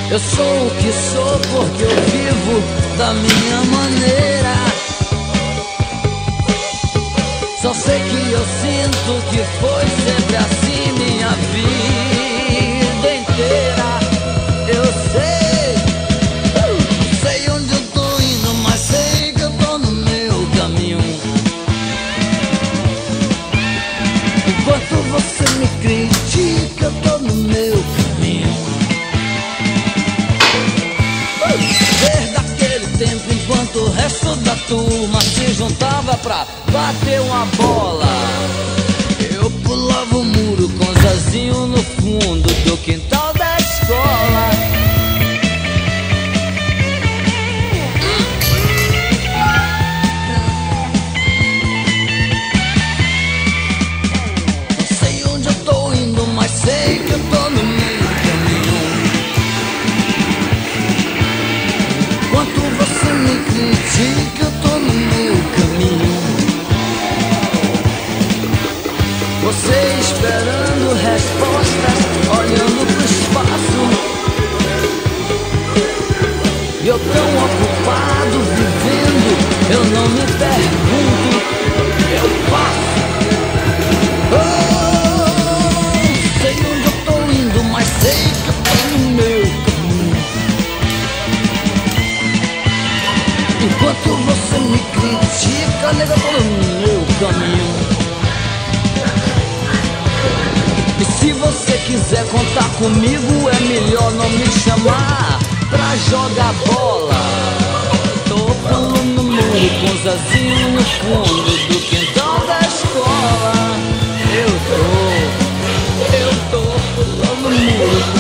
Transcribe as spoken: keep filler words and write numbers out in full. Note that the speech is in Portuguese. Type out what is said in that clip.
Eu sou o que sou porque eu vivo da minha maneira. Só sei que eu sinto que foi sempre assim minha vida inteira. Eu sei, uh, sei onde eu tô indo, mas sei que eu tô no meu caminho. Enquanto você me critica, eu tô no meu caminho. Desde aquele tempo, enquanto o resto da turma se juntava pra bater uma bola, eu pulava o muro com Zazinho no fundo do quintal da escola. Não sei onde eu tô indo, mas sei que eu tô no meu caminho. Enquanto você me critica, eu tô no meu caminho. Você esperando respostas, olhando pro espaço, e eu tão ocupado vivendo, eu não me pergunto, eu passo. Oh, sei onde eu tô indo, mas sei que eu tô no meu caminho. Enquanto você me critica, nega, eu tô no meu caminho. E se você quiser contar comigo, é melhor não me chamar pra jogar bola. Tô pulando no muro com Zazinho no fundo do quintal da escola. Eu tô, eu tô pulando no muro.